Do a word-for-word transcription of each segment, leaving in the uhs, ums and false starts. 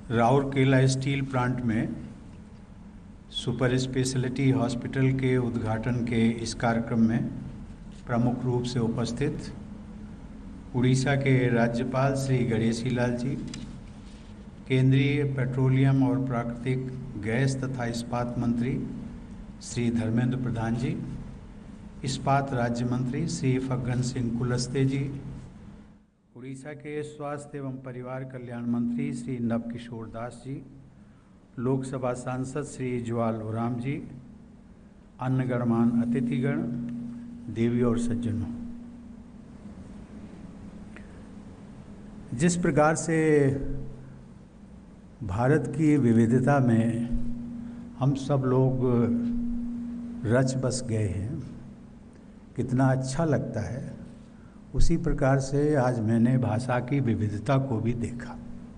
Rourkela steel plant में super speciality hospital के उद्घाटन के इस कार्यक्रम में प्रमुख रूप से उपस्थित उड़ीसा के राज्यपाल श्री गणेशी लाल जी, केंद्रीय पेट्रोलियम और प्राकृतिक गैस तथा इस्पात मंत्री श्री धर्मेंद्र प्रधान जी, इस्पात राज्य मंत्री श्री फग्गन सिंह कुलस्ते जी, उड़ीसा के स्वास्थ्य एवं परिवार कल्याण मंत्री श्री नवकिशोर दास जी, लोकसभा सांसद श्री ज्वाल ओराम जी, अन्य गणमान्य अतिथिगण, देवी और सज्जनों, जिस प्रकार से भारत की विविधता में हम सब लोग रच बस गए हैं, कितना अच्छा लगता है, उसी प्रकार से आज मैंने भाषा की विविधता को भी देखा।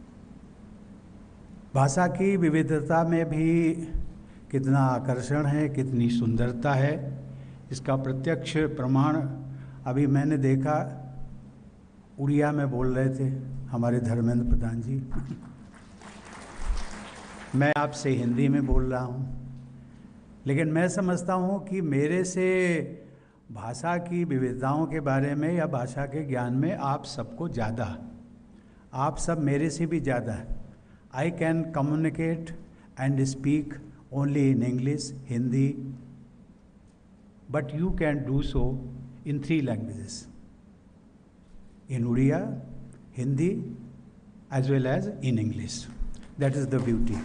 भाषा की विविधता में भी कितना आकर्षण है, कितनी सुंदरता है, इसका प्रत्यक्ष प्रमाण अभी मैंने देखा। उड़िया में बोल रहे थे हमारे धर्मेंद्र प्रधान जी मैं आपसे हिंदी में बोल रहा हूँ, लेकिन मैं समझता हूँ कि मेरे से भाषा की विविधताओं के बारे में या भाषा के ज्ञान में आप सबको ज़्यादा, आप सब मेरे से भी ज़्यादा। I can communicate and speak only in English, Hindi, but you can do so in three languages, in Odia, Hindi, as well as in English. That is the beauty.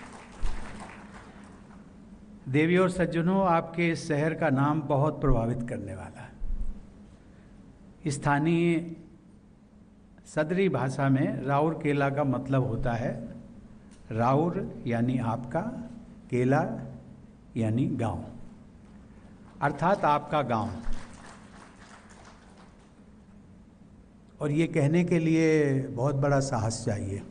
देवी और सज्जनों, आपके इस शहर का नाम बहुत प्रभावित करने वाला है। स्थानीय सदरी भाषा में राउरकेला का मतलब होता है राउर यानी आपका, केला यानी गांव, अर्थात आपका गांव। और ये कहने के लिए बहुत बड़ा साहस चाहिए।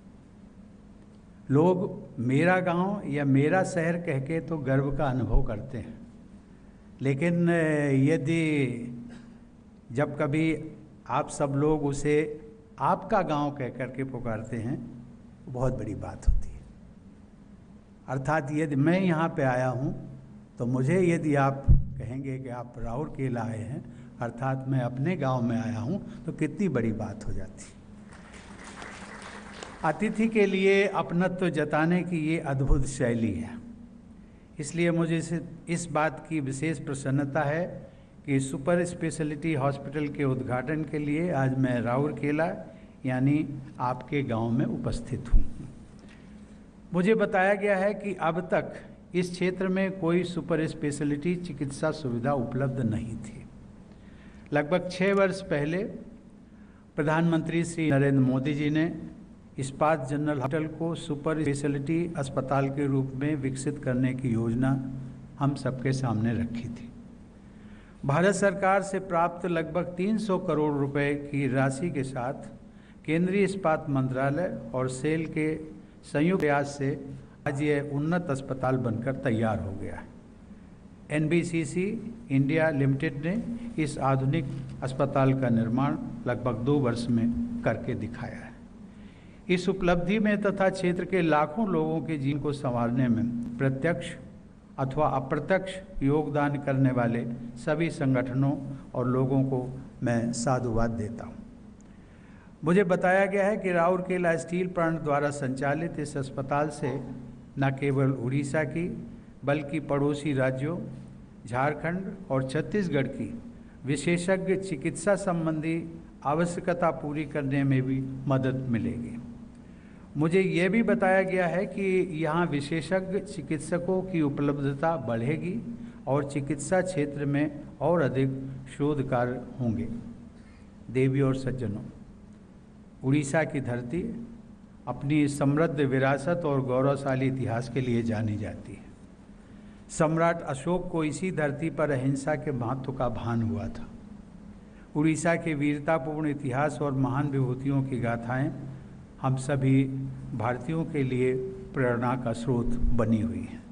लोग मेरा गांव या मेरा शहर कह के तो गर्व का अनुभव करते हैं, लेकिन यदि जब कभी आप सब लोग उसे आपका गांव कह कर के पुकारते हैं, बहुत बड़ी बात होती है। अर्थात यदि मैं यहाँ पे आया हूँ तो मुझे यदि आप कहेंगे कि आप राउरकेला आए हैं, अर्थात मैं अपने गांव में आया हूं, तो कितनी बड़ी बात हो जाती। अतिथि के लिए अपनत्व जताने की ये अद्भुत शैली है। इसलिए मुझे इस, इस बात की विशेष प्रसन्नता है कि सुपर स्पेशलिटी हॉस्पिटल के उद्घाटन के लिए आज मैं राउरकेला यानी आपके गांव में उपस्थित हूं। मुझे बताया गया है कि अब तक इस क्षेत्र में कोई सुपर स्पेशलिटी चिकित्सा सुविधा उपलब्ध नहीं थी। लगभग छः वर्ष पहले प्रधानमंत्री श्री नरेंद्र मोदी जी ने इस्पात जनरल हॉस्पिटल को सुपर स्पेशलिटी अस्पताल के रूप में विकसित करने की योजना हम सबके सामने रखी थी। भारत सरकार से प्राप्त लगभग तीन सौ करोड़ रुपए की राशि के साथ केंद्रीय इस्पात मंत्रालय और सेल के संयुक्त प्रयास से आज यह उन्नत अस्पताल बनकर तैयार हो गया है। N B C C India limited ने इस आधुनिक अस्पताल का निर्माण लगभग दो वर्ष में करके दिखाया है। इस उपलब्धि में तथा क्षेत्र के लाखों लोगों के जीवन को संवारने में प्रत्यक्ष अथवा अप्रत्यक्ष योगदान करने वाले सभी संगठनों और लोगों को मैं साधुवाद देता हूँ। मुझे बताया गया है कि राउरकेला स्टील प्लांट द्वारा संचालित इस अस्पताल से न केवल उड़ीसा की बल्कि पड़ोसी राज्यों झारखंड और छत्तीसगढ़ की विशेषज्ञ चिकित्सा संबंधी आवश्यकता पूरी करने में भी मदद मिलेगी। मुझे ये भी बताया गया है कि यहाँ विशेषज्ञ चिकित्सकों की उपलब्धता बढ़ेगी और चिकित्सा क्षेत्र में और अधिक शोध कार्य होंगे। देवी और सज्जनों, उड़ीसा की धरती अपनी समृद्ध विरासत और गौरवशाली इतिहास के लिए जानी जाती है। सम्राट अशोक को इसी धरती पर अहिंसा के महत्व का भान हुआ था। उड़ीसा के वीरतापूर्ण इतिहास और महान विभूतियों की गाथाएं हम सभी भारतीयों के लिए प्रेरणा का स्रोत बनी हुई हैं।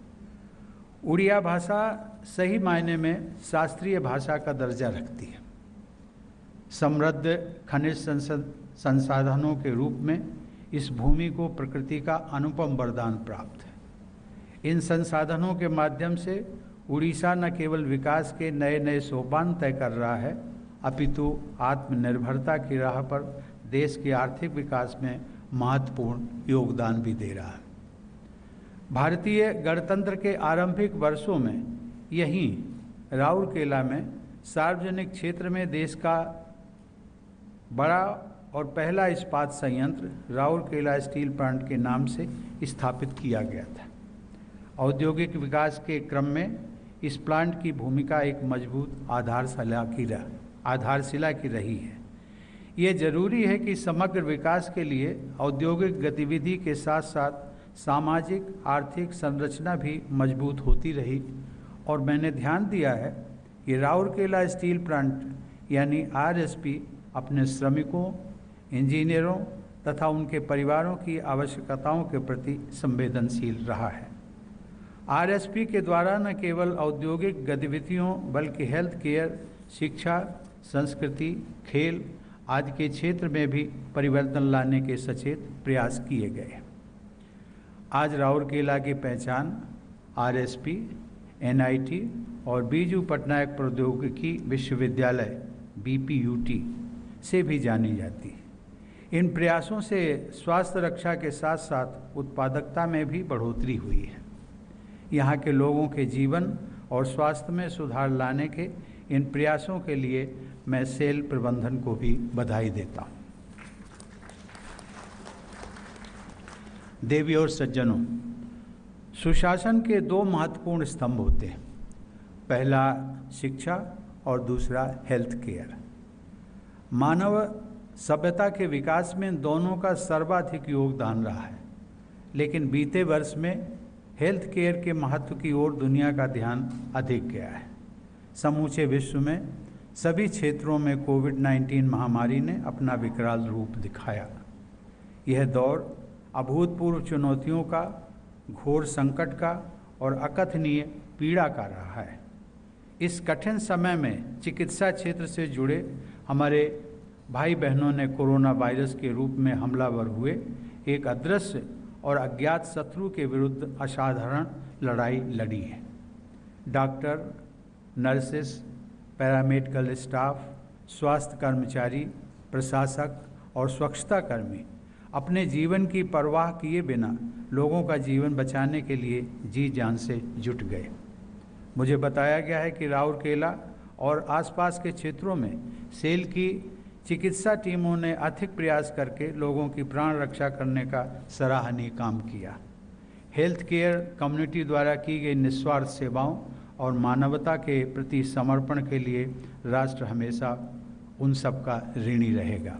उड़िया भाषा सही मायने में शास्त्रीय भाषा का दर्जा रखती है। समृद्ध खनिज संसाधनों के रूप में इस भूमि को प्रकृति का अनुपम वरदान प्राप्त है। इन संसाधनों के माध्यम से उड़ीसा न केवल विकास के नए नए सोपान तय कर रहा है, अपितु आत्मनिर्भरता की राह पर देश के आर्थिक विकास में महत्वपूर्ण योगदान भी दे रहा है। भारतीय गणतंत्र के आरंभिक वर्षों में यहीं राउरकेला में सार्वजनिक क्षेत्र में देश का बड़ा और पहला इस्पात संयंत्र राउरकेला स्टील प्लांट के नाम से स्थापित किया गया था। औद्योगिक विकास के क्रम में इस प्लांट की भूमिका एक मजबूत आधारशिला की आधारशिला की रही है। ये जरूरी है कि समग्र विकास के लिए औद्योगिक गतिविधि के साथ साथ सामाजिक आर्थिक संरचना भी मजबूत होती रही, और मैंने ध्यान दिया है कि राउरकेला स्टील प्लांट यानी आर एस पी अपने श्रमिकों, इंजीनियरों तथा उनके परिवारों की आवश्यकताओं के प्रति संवेदनशील रहा है। आर एस पी के द्वारा न केवल औद्योगिक गतिविधियों बल्कि हेल्थ केयर, शिक्षा, संस्कृति, खेल आदि के क्षेत्र में भी परिवर्तन लाने के सचेत प्रयास किए गए। आज राउरकेला की पहचान R S P, N I T और बीजू पटनायक प्रौद्योगिकी विश्वविद्यालय बी पी यू टी से भी जानी जाती है। इन प्रयासों से स्वास्थ्य रक्षा के साथ साथ उत्पादकता में भी बढ़ोतरी हुई है। यहाँ के लोगों के जीवन और स्वास्थ्य में सुधार लाने के इन प्रयासों के लिए मैं सेल प्रबंधन को भी बधाई देता हूँ। देवी और सज्जनों, सुशासन के दो महत्वपूर्ण स्तंभ होते हैं, पहला शिक्षा और दूसरा हेल्थ केयर। मानव सभ्यता के विकास में दोनों का सर्वाधिक योगदान रहा है, लेकिन बीते वर्ष में हेल्थ केयर के महत्व की ओर दुनिया का ध्यान अधिक गया है। समूचे विश्व में सभी क्षेत्रों में कोविड नाइन्टीन महामारी ने अपना विकराल रूप दिखाया। यह दौर अभूतपूर्व चुनौतियों का, घोर संकट का और अकथनीय पीड़ा का रहा है। इस कठिन समय में चिकित्सा क्षेत्र से जुड़े हमारे भाई बहनों ने कोरोना वायरस के रूप में हमलावर हुए एक अदृश्य और अज्ञात शत्रु के विरुद्ध असाधारण लड़ाई लड़ी है। डॉक्टर, नर्सेस, पैरामेडिकल स्टाफ, स्वास्थ्य कर्मचारी, प्रशासक और स्वच्छता कर्मी अपने जीवन की परवाह किए बिना लोगों का जीवन बचाने के लिए जी जान से जुट गए। मुझे बताया गया है कि राउरकेला और आसपास के क्षेत्रों में सेल की चिकित्सा टीमों ने अथिक प्रयास करके लोगों की प्राण रक्षा करने का सराहनीय काम किया। हेल्थ केयर कम्युनिटी द्वारा की गई निस्वार्थ सेवाओं और मानवता के प्रति समर्पण के लिए राष्ट्र हमेशा उन सब का ऋणी रहेगा।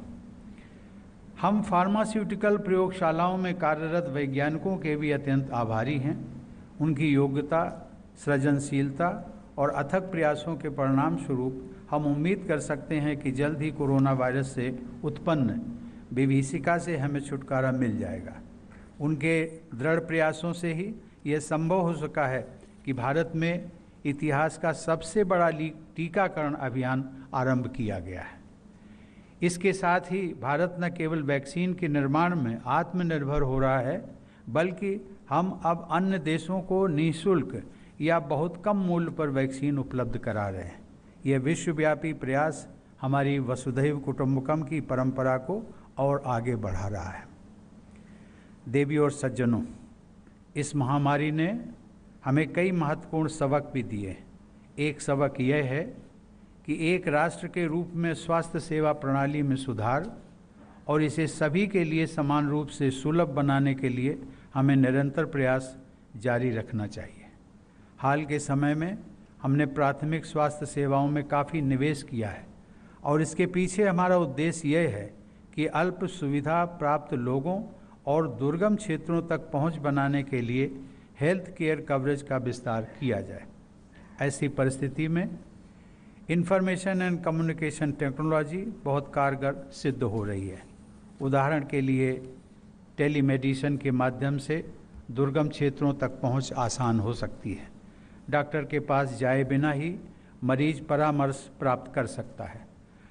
हम फार्मास्यूटिकल प्रयोगशालाओं में कार्यरत वैज्ञानिकों के भी अत्यंत आभारी हैं। उनकी योग्यता, सृजनशीलता और अथक प्रयासों के परिणाम स्वरूप हम उम्मीद कर सकते हैं कि जल्द ही कोरोना वायरस से उत्पन्न विभीषिका से हमें छुटकारा मिल जाएगा। उनके दृढ़ प्रयासों से ही यह संभव हो सका है कि भारत में इतिहास का सबसे बड़ा टीकाकरण अभियान आरंभ किया गया है। इसके साथ ही भारत न केवल वैक्सीन के निर्माण में आत्मनिर्भर हो रहा है, बल्कि हम अब अन्य देशों को निःशुल्क या बहुत कम मूल्य पर वैक्सीन उपलब्ध करा रहे हैं। यह विश्वव्यापी प्रयास हमारी वसुधैव कुटुंबकम की परंपरा को और आगे बढ़ा रहा है। देवी और सज्जनों, इस महामारी ने हमें कई महत्वपूर्ण सबक भी दिए। एक सबक यह है कि एक राष्ट्र के रूप में स्वास्थ्य सेवा प्रणाली में सुधार और इसे सभी के लिए समान रूप से सुलभ बनाने के लिए हमें निरंतर प्रयास जारी रखना चाहिए। हाल के समय में हमने प्राथमिक स्वास्थ्य सेवाओं में काफ़ी निवेश किया है और इसके पीछे हमारा उद्देश्य यह है कि अल्प सुविधा प्राप्त लोगों और दुर्गम क्षेत्रों तक पहुंच बनाने के लिए हेल्थ केयर कवरेज का विस्तार किया जाए। ऐसी परिस्थिति में इंफॉर्मेशन एंड कम्युनिकेशन टेक्नोलॉजी बहुत कारगर सिद्ध हो रही है। उदाहरण के लिए टेलीमेडिसिन के माध्यम से दुर्गम क्षेत्रों तक पहुंच आसान हो सकती है। डॉक्टर के पास जाए बिना ही मरीज परामर्श प्राप्त कर सकता है।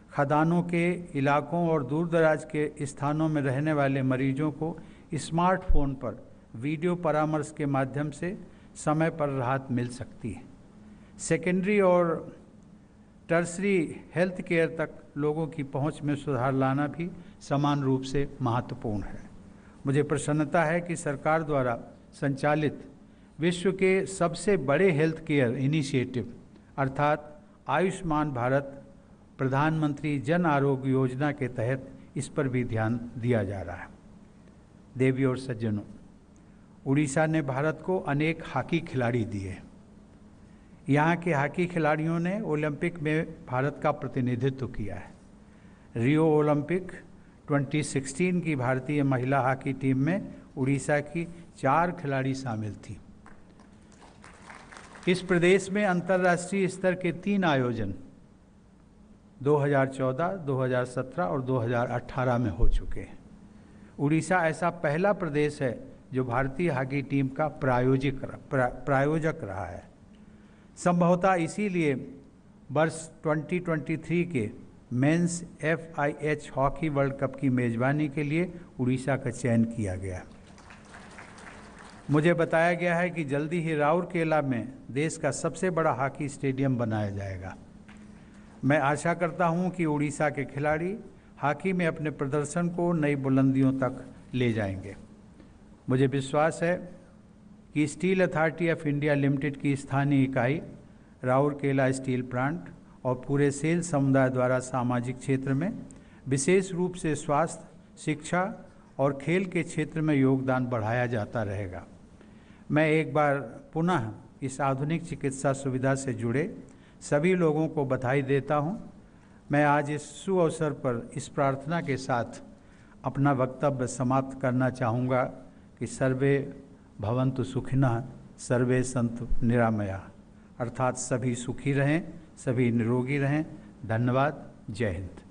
खदानों के इलाकों और दूर दराज के स्थानों में रहने वाले मरीजों को स्मार्टफोन पर वीडियो परामर्श के माध्यम से समय पर राहत मिल सकती है। सेकेंडरी और टर्सरी हेल्थ केयर तक लोगों की पहुंच में सुधार लाना भी समान रूप से महत्वपूर्ण है। मुझे प्रसन्नता है कि सरकार द्वारा संचालित विश्व के सबसे बड़े हेल्थ केयर इनिशिएटिव अर्थात आयुष्मान भारत प्रधानमंत्री जन आरोग्य योजना के तहत इस पर भी ध्यान दिया जा रहा है। देवी और सज्जनों, उड़ीसा ने भारत को अनेक हॉकी खिलाड़ी दिए। यहाँ के हॉकी खिलाड़ियों ने ओलंपिक में भारत का प्रतिनिधित्व किया है। रियो ओलंपिक दो हज़ार सोलह की भारतीय महिला हॉकी टीम में उड़ीसा की चार खिलाड़ी शामिल थी। इस प्रदेश में अंतर्राष्ट्रीय स्तर के तीन आयोजन दो हज़ार चौदह, दो हज़ार सत्रह और दो हज़ार अठारह में हो चुके हैं। उड़ीसा ऐसा पहला प्रदेश है जो भारतीय हॉकी टीम का प्रायोजक प्रा, प्रायोजक रहा है। संभवतः इसीलिए वर्ष दो हज़ार तेईस के men's F I H hockey world cup की मेज़बानी के लिए उड़ीसा का चयन किया गया। मुझे बताया गया है कि जल्दी ही राउरकेला में देश का सबसे बड़ा हॉकी स्टेडियम बनाया जाएगा। मैं आशा करता हूं कि उड़ीसा के खिलाड़ी हॉकी में अपने प्रदर्शन को नई बुलंदियों तक ले जाएंगे। मुझे विश्वास है कि steel authority of India limited की स्थानीय इकाई राउरकेला स्टील प्लांट और पूरे सेल समुदाय द्वारा सामाजिक क्षेत्र में विशेष रूप से स्वास्थ्य, शिक्षा और खेल के क्षेत्र में योगदान बढ़ाया जाता रहेगा। मैं एक बार पुनः इस आधुनिक चिकित्सा सुविधा से जुड़े सभी लोगों को बधाई देता हूं। मैं आज इस सुअवसर पर इस प्रार्थना के साथ अपना वक्तव्य समाप्त करना चाहूँगा कि सर्वे भवन्तु सुखिनः, सर्वे सन्तु निरामया, अर्थात सभी सुखी रहें, सभी निरोगी रहें। धन्यवाद। जय हिंद।